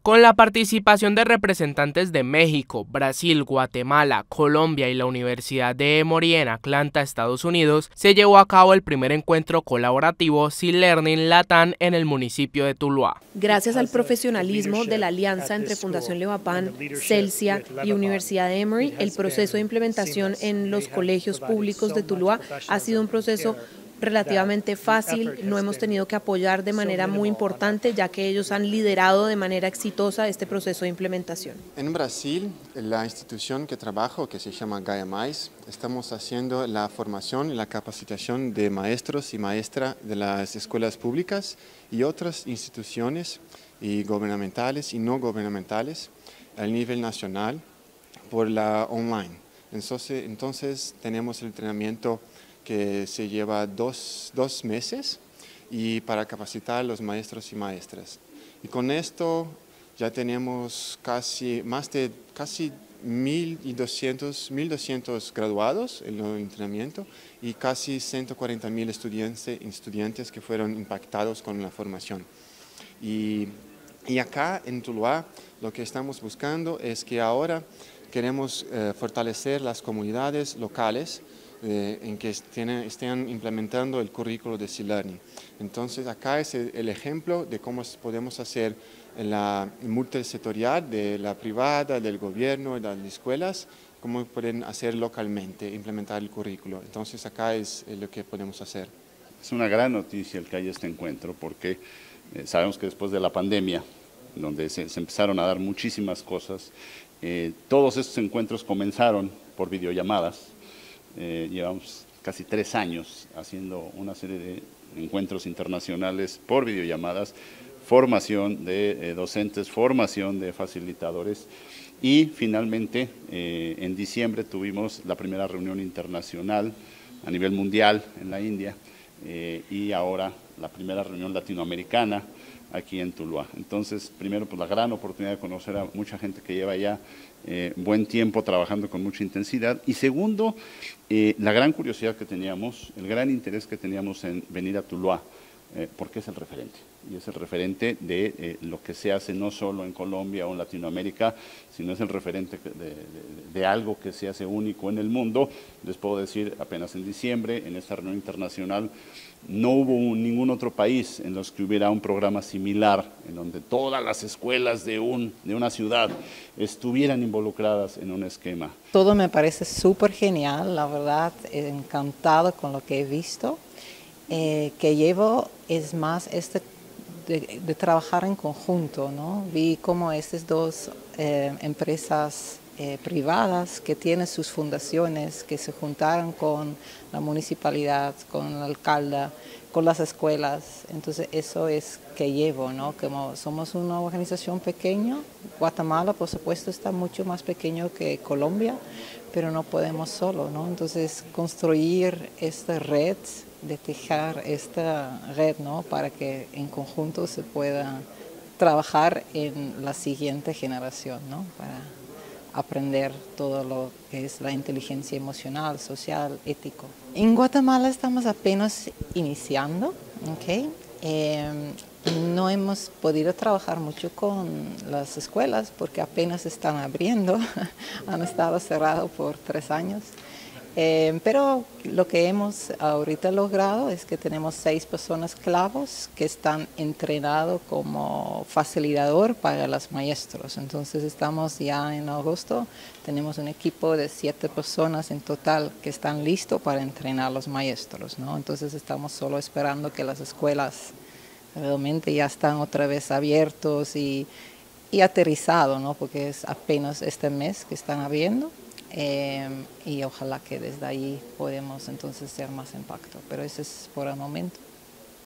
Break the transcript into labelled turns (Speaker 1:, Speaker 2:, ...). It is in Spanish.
Speaker 1: Con la participación de representantes de México, Brasil, Guatemala, Colombia y la Universidad de Emory en Atlanta, Estados Unidos, se llevó a cabo el primer encuentro colaborativo C-Learning Latam en el municipio de Tuluá.
Speaker 2: Gracias al profesionalismo de la alianza entre Fundación Levapan, Celsia y Universidad de Emory, el proceso de implementación en los colegios públicos de Tuluá ha sido un proceso relativamente fácil. No hemos tenido que apoyar de manera muy importante, ya que ellos han liderado de manera exitosa este proceso de implementación.
Speaker 3: En Brasil, la institución que trabajo, que se llama Gaia+, estamos haciendo la formación y la capacitación de maestros y maestras de las escuelas públicas y otras instituciones y gubernamentales y no gubernamentales a nivel nacional por la online. Entonces tenemos el entrenamiento que se lleva dos meses y para capacitar a los maestros y maestras. Y con esto ya tenemos más de 1.200 graduados en el entrenamiento y casi 140.000 estudiantes que fueron impactados con la formación. Y acá en Tuluá lo que estamos buscando es que ahora queremos fortalecer las comunidades locales en que estén implementando el currículo de C-Learning. Entonces acá es el ejemplo de cómo podemos hacer la multisectorial de la privada, del gobierno, de las escuelas, cómo pueden hacer localmente, implementar el currículo. Entonces acá es lo que podemos hacer.
Speaker 4: Es una gran noticia el que haya este encuentro porque sabemos que después de la pandemia, donde se empezaron a dar muchísimas cosas, todos estos encuentros comenzaron por videollamadas. Llevamos casi 3 años haciendo una serie de encuentros internacionales por videollamadas, formación de docentes, formación de facilitadores y finalmente en diciembre tuvimos la primera reunión internacional a nivel mundial en la India y ahora la primera reunión latinoamericana aquí en Tuluá. Entonces, primero, pues la gran oportunidad de conocer a mucha gente que lleva ya buen tiempo trabajando con mucha intensidad. Y segundo, la gran curiosidad que teníamos, el gran interés que teníamos en venir a Tuluá, porque es el referente. Y es el referente de lo que se hace no solo en Colombia o en Latinoamérica, sino es el referente de algo que se hace único en el mundo. Les puedo decir, apenas en diciembre, en esta reunión internacional, no hubo ningún otro país en los que hubiera un programa similar, en donde todas las escuelas de una ciudad estuvieran involucradas en un esquema.
Speaker 5: Todo me parece súper genial, la verdad, encantado con lo que he visto. Que llevo es más de trabajar en conjunto, ¿no? Vi cómo estas dos empresas privadas que tienen sus fundaciones, que se juntaron con la municipalidad, con el alcalde, con las escuelas. Entonces eso es que llevo, ¿no? Como somos una organización pequeña, Guatemala por supuesto está mucho más pequeño que Colombia, pero no podemos solo, ¿no? Entonces construir esta red, de tejer esta red, ¿no? Para que en conjunto se pueda trabajar en la siguiente generación, ¿no? Para aprender todo lo que es la inteligencia emocional, social, ético. En Guatemala estamos apenas iniciando, ¿ok? No hemos podido trabajar mucho con las escuelas porque apenas están abriendo, han estado cerrados por 3 años. Pero lo que hemos ahorita logrado es que tenemos 6 personas clavos que están entrenados como facilitador para los maestros. Entonces estamos ya en agosto, tenemos un equipo de 7 personas en total que están listos para entrenar a los maestros, ¿no? Entonces estamos solo esperando que las escuelas realmente ya están otra vez abiertos y aterrizados, ¿no? Porque es apenas este mes que están abriendo. Y ojalá que desde ahí podemos entonces hacer más impacto, pero ese es por el momento.